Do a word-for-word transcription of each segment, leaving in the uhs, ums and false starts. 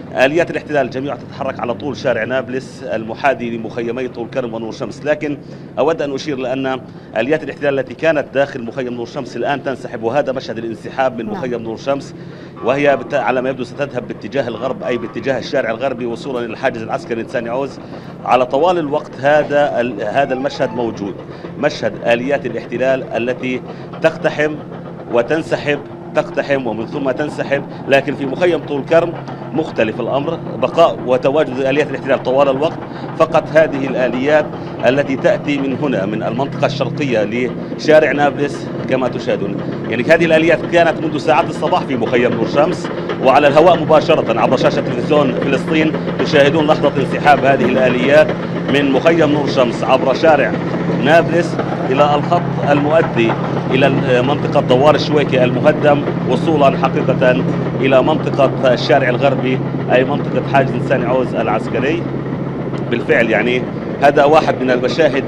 آليات الاحتلال جميعها تتحرك على طول شارع نابلس المحاذي لمخيمي طول كرم ونور شمس، لكن أود أن أشير لأن آليات الاحتلال التي كانت داخل مخيم نور شمس الآن تنسحب، وهذا مشهد الانسحاب من نعم. مخيم نور شمس، وهي على ما يبدو ستذهب باتجاه الغرب، أي باتجاه الشارع الغربي وصولا إلى الحاجز العسكري لساني عوز. على طوال الوقت هذا هذا المشهد موجود، مشهد آليات الاحتلال التي تقتحم وتنسحب، تقتحم ومن ثم تنسحب. لكن في مخيم طول كرم مختلف الأمر، بقاء وتواجد آليات الاحتلال طوال الوقت. فقط هذه الآليات التي تأتي من هنا من المنطقة الشرقية لشارع نابلس كما تشاهدون، يعني هذه الآليات كانت منذ ساعات الصباح في مخيم نور شمس، وعلى الهواء مباشرة عبر شاشة تلفزيون فلسطين تشاهدون لحظة انسحاب هذه الآليات من مخيم نور شمس عبر شارع نابلس إلى الخط المؤدي إلى منطقة دوار الشويكي المهدم، وصولا حقيقة إلى منطقة الشارع الغربي أي منطقة حاجز لساني عوز العسكري. بالفعل يعني هذا واحد من المشاهد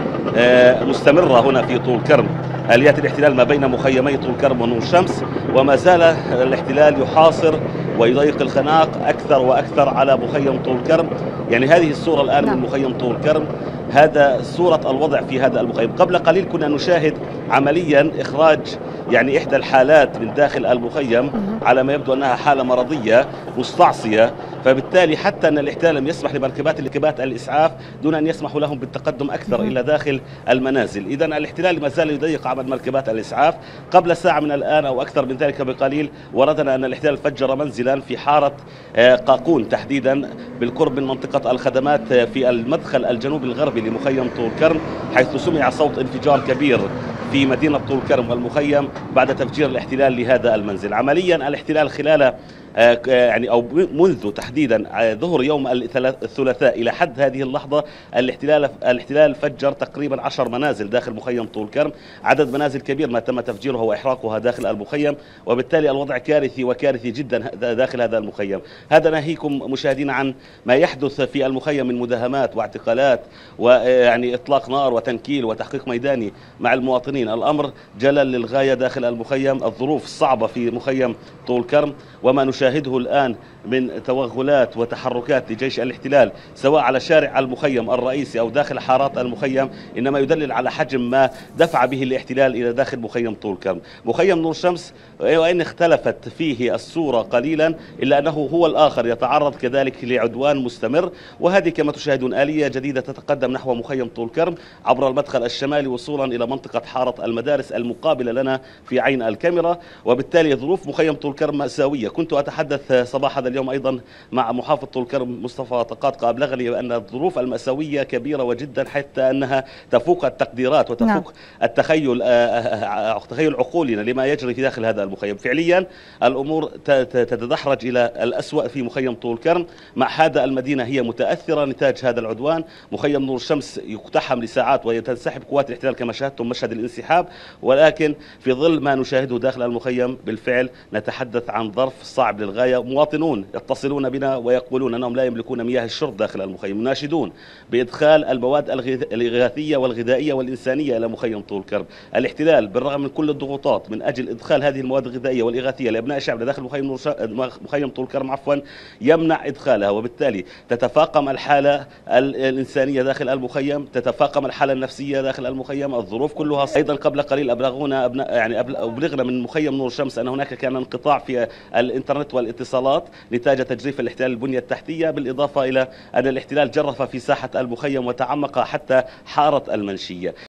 المستمرة هنا في طول كرم، آليات الاحتلال ما بين مخيمي طول كرم ونور شمس، وما زال الاحتلال يحاصر ويضيق الخناق أكثر وأكثر على مخيم طول كرم. يعني هذه الصورة الآن من مخيم طول كرم، هذا صورة الوضع في هذا المخيم. قبل قليل كنا نشاهد عمليا إخراج يعني إحدى الحالات من داخل المخيم، على ما يبدو أنها حالة مرضية مستعصية، فبالتالي حتى أن الاحتلال لم يسمح لمركبات مركبات الإسعاف دون أن يسمحوا لهم بالتقدم أكثر إلى داخل المنازل. إذا الاحتلال ما زال يضيق عمل مركبات الإسعاف. قبل ساعة من الآن أو أكثر من ذلك بقليل وردنا أن الاحتلال فجر منزلا في حارة قاقون تحديدا بالقرب من منطقة الخدمات في المدخل الجنوبي الغربي لمخيم طول كرم، حيث سمع صوت انفجار كبير في مدينة طول كرم والمخيم بعد تفجير الاحتلال لهذا المنزل. عمليا الاحتلال خلال يعني أو منذ تحديدا ظهر يوم الثلاثاء إلى حد هذه اللحظة الاحتلال الاحتلال فجر تقريبا عشر منازل داخل مخيم طول كرم، عدد منازل كبير ما تم تفجيرها وإحراقها داخل المخيم، وبالتالي الوضع كارثي وكارثي جدا داخل هذا المخيم. هذا ناهيكم مشاهدينا عن ما يحدث في المخيم من مداهمات واعتقالات ويعني إطلاق نار وتنكيل وتحقيق ميداني مع المواطنين. الأمر جلل للغاية داخل المخيم، الظروف الصعبة في مخيم طول كرم، وما نشاهده الآن من توغلات وتحركات لجيش الاحتلال سواء على شارع المخيم الرئيسي أو داخل حارات المخيم إنما يدلل على حجم ما دفع به الاحتلال إلى داخل مخيم طول كرم. مخيم نور شمس وإن اختلفت فيه الصورة قليلا إلا أنه هو الآخر يتعرض كذلك لعدوان مستمر، وهذه كما تشاهدون آلية جديدة تتقدم نحو مخيم طول كرم عبر المدخل الشمالي وصولا إلى منطقة حارة المدارس المقابلة لنا في عين الكاميرا. وبالتالي ظروف مخيم طول كرم مأساوية. كنت أتحدث صباح هذا اليوم أيضا مع محافظ طول كرم مصطفى طقاطقة، أبلغني بأن الظروف المأساوية كبيرة وجدا حتى أنها تفوق التقديرات وتفوق نعم. التخيل تخيل عقولنا لما يجري في داخل هذا المخيم. فعليا الأمور تتدحرج إلى الأسوأ في مخيم طول كرم. مع هذا المدينة هي متأثرة نتاج هذا العدوان. مخيم نور الشمس يقتحم لساعات وتنسحب قوات الاحتلال كما شاهدتم مشهد الانسحاب، ولكن في ظل ما نشاهده داخل المخيم بالفعل نتحدث عن ظرف صعب للغاية. مواطنون يتصلون بنا ويقولون أنهم لا يملكون مياه الشرب داخل المخيم، يناشدون بإدخال المواد الإغاثية والغذائية والإنسانية إلى مخيم طول كرم. الاحتلال بالرغم من كل الضغوطات من أجل إدخال هذه المواد الغذائية والإغاثية لأبناء شعبنا داخل مخيم نور مخيم طول كرم عفوا يمنع إدخالها، وبالتالي تتفاقم الحالة الإنسانية داخل المخيم، تتفاقم الحالة النفسية داخل المخيم، الظروف كلها. أيضا قبل قليل أبلغونا أبناء يعني أبلغنا من مخيم نور الشمس أن هناك كان انقطاع في الإنترنت والاتصالات نتاج تجريف الاحتلال البنية التحتية، بالإضافة إلى أن الاحتلال جرف في ساحة المخيم وتعمق حتى حارة المنشية.